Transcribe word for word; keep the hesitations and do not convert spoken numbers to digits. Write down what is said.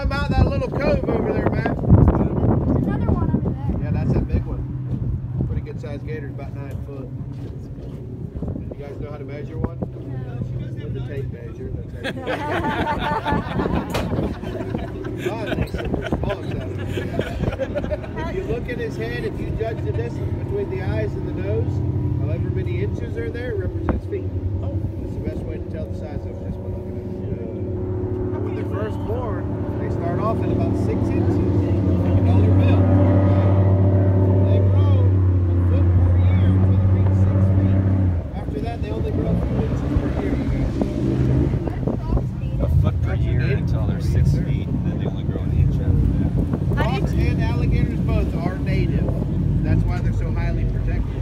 come out that little cove over there, Matt. There's another one over there. Yeah, that's that big one. Pretty good sized gator, about nine foot. You guys know how to measure one? No. With the tape measure. The tape measure. Oh, it makes some response out of it. If you look at his head, if you judge the distance between the eyes and the nose, however many inches are there, it represents feet. Oh. That's the best way to tell the size of it, just by looking at it. And when they're first born, they start off at about six inches. Like a dollar bill. They grow a foot per year until they reach six feet. After that, they only grow a few inches per year. A foot per year until they're six feet, and then they only grow an inch after that. Frogs and alligators both are native. That's why they're so highly protected.